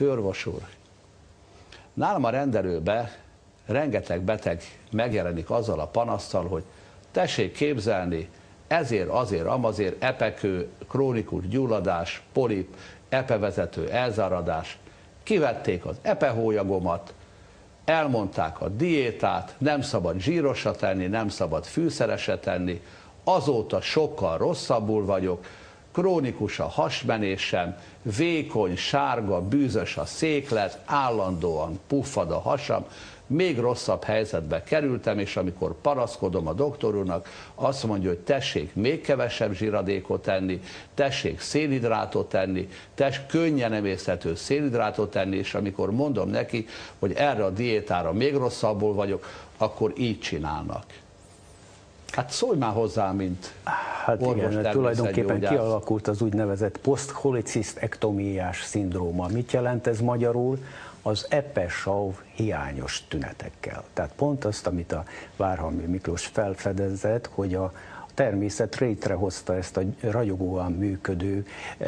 Főorvos úr, nálam a rendelőben rengeteg beteg megjelenik azzal a panasztal, hogy tessék képzelni, ezért, azért, amazért, epekő, krónikus gyulladás, polip, epevezető elzáradás, kivették az epehólyagomat, elmondták a diétát, nem szabad zsírosat enni, nem szabad fűszereset enni, azóta sokkal rosszabbul vagyok, krónikus a hasmenésem, vékony, sárga, bűzös a széklet, állandóan puffad a hasam, még rosszabb helyzetbe kerültem, és amikor panaszkodom a doktor úrnak, azt mondja, hogy tessék még kevesebb zsíradékot enni, tessék szénhidrátot enni, könnyen emészthető szénhidrátot enni, és amikor mondom neki, hogy erre a diétára még rosszabbul vagyok, akkor így csinálnak. Hát szólj már hozzá, mint hát orvos, igen, tulajdonképpen kialakult az úgynevezett posztholicisztektómiás szindróma. Mit jelent ez magyarul? Az epesav hiányos tünetekkel. Tehát pont azt, amit a Várhalmi Miklós felfedezett, hogy a természet létrehozta ezt a ragyogóan működő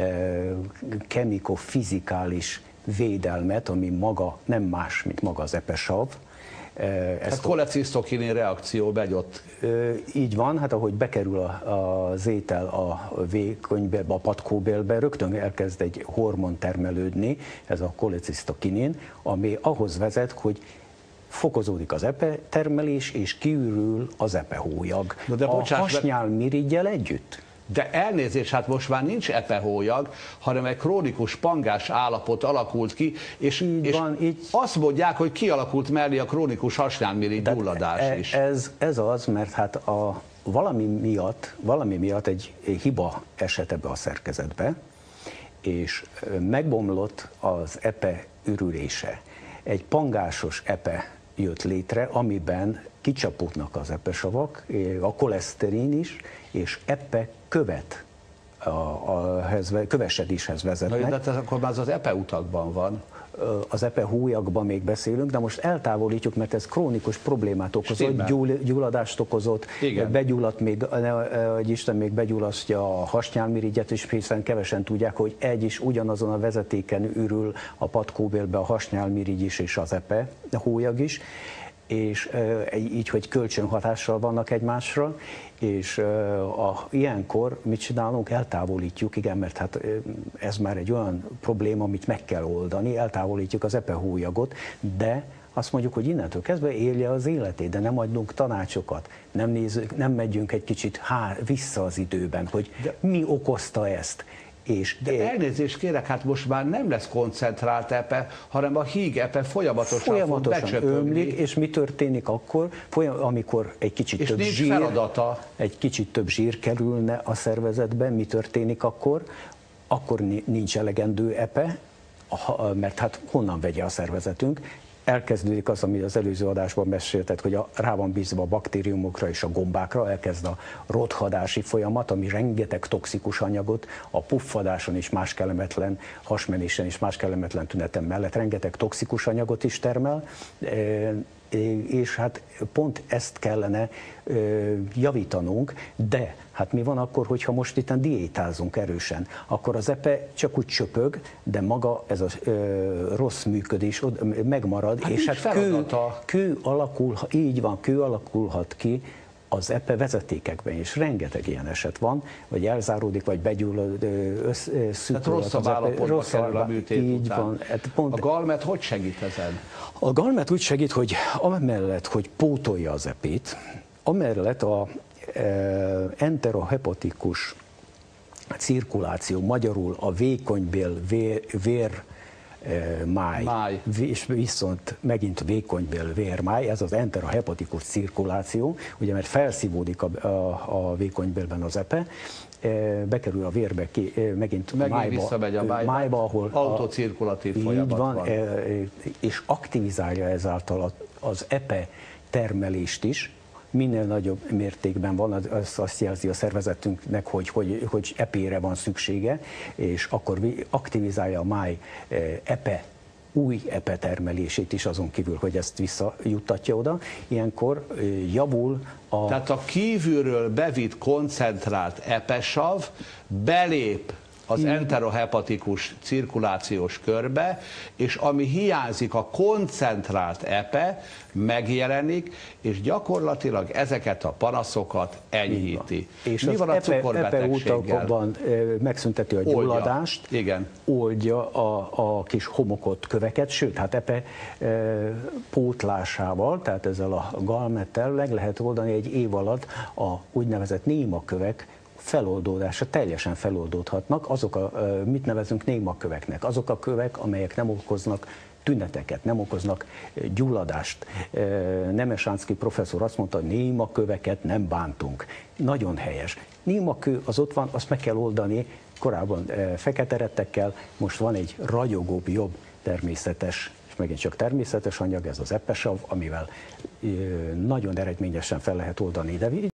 kemiko-fizikális védelmet, ami maga nem más, mint maga az epesav. Ez kolecisztokinin reakció begyott. Így van, hát ahogy bekerül az étel a vékonybe, a patkóbélbe, rögtön elkezd egy hormon termelődni, ez a kolecisztokinin, ami ahhoz vezet, hogy fokozódik az epe termelés, és kiürül az epehólyag. A hasnyálmiriggyel együtt. De elnézés, hát most már nincs epehólyag, hanem egy krónikus pangás állapot alakult ki, és azt mondják, hogy kialakult mellé a krónikus hasnyálmirigy gyulladás is. Ez az, mert hát valami miatt egy hiba esett ebbe a szerkezetbe, és megbomlott az epe ürülése. Egy pangásos epe jött létre, amiben kicsapódnak az epesavak, a koleszterin is, és epe követ kövesedéshez vezetnek. Na, de akkor már az epeutakban van. Az epehólyagban még beszélünk, de most eltávolítjuk, mert ez krónikus problémát okozott, gyulladást okozott, begyulladt még, hogy Isten még begyullasztja a hasnyálmirigyet is, hiszen kevesen tudják, hogy ugyanazon a vezetéken ürül a patkóbélbe a hasnyálmirigy is és az epehólyag is, és így, hogy kölcsönhatással vannak egymásra, és ilyenkor mit csinálunk? Eltávolítjuk, igen, mert hát ez már egy olyan probléma, amit meg kell oldani, eltávolítjuk az epehólyagot, de azt mondjuk, hogy innentől kezdve élje az életét, de nem adunk tanácsokat, nem megyünk egy kicsit vissza az időben, hogy mi okozta ezt. De elnézést kérek, hát most már nem lesz koncentrált epe, hanem a híg epe folyamatosan fog becsöpögni. És mi történik akkor, amikor egy kicsit több zsír kerülne a szervezetbe, mi történik akkor? Akkor nincs elegendő epe, mert hát honnan vegye a szervezetünk? Elkezdődik az, ami az előző adásban meséltet, hogy rá van bízva a baktériumokra és a gombákra, elkezd a rothadási folyamat, ami rengeteg toxikus anyagot, a puffadáson és más kellemetlen, hasmenésen és más kellemetlen tünetem mellett rengeteg toxikus anyagot is termel, és hát pont ezt kellene javítanunk, de hát mi van akkor, hogyha most itt diétázunk erősen, akkor az epe csak úgy csöpög, de maga ez a rossz működés megmarad, hát és hát kő alakulhat ki az epe vezetékekben, és rengeteg ilyen eset van, vagy elzáródik, vagy begyullad, tehát rosszabb állapotba kerül a műtét után. Van. A galmet hogy segít ezen? A galmet úgy segít, hogy amellett, hogy pótolja az epét, amellett a enterohepatikus cirkuláció, magyarul a vékonybél vérmáj, és viszont megint vékonybél vérmáj, ez az enterohepatikus cirkuláció, ugye mert felszívódik a vékonybélben az epe, bekerül a vérbe, megint májba, ahol autocirkulatív folyamat van. És aktivizálja ezáltal az epe termelést is, minél nagyobb mértékben van, azt jelzi a szervezetünknek, hogy epére van szüksége, és akkor aktivizálja a máj új epe termelését is, azon kívül, hogy ezt visszajuttatja oda. Ilyenkor javul Tehát a kívülről bevitt koncentrált epesav belép az enterohepatikus cirkulációs körbe, és ami hiányzik, a koncentrált epe megjelenik, és gyakorlatilag ezeket a panaszokat enyhíti. És mi van a cukorbetegséggel? Megszünteti a gyulladást, oldja a kis homokot, köveket, sőt, hát epe pótlásával, tehát ezzel a galmettel meg lehet oldani egy év alatt a úgynevezett némakövek feloldódása, teljesen feloldódhatnak. Azok mit nevezünk némaköveknek? Azok a kövek, amelyek nem okoznak tüneteket, nem okoznak gyulladást. Nemesánszky professzor azt mondta, hogy némaköveket nem bántunk. Nagyon helyes. Némakő az ott van, azt meg kell oldani, korábban fekete rettekkel, most van egy ragyogóbb, jobb, természetes, és megint csak természetes anyag, ez az epesav, amivel nagyon eredményesen fel lehet oldani. De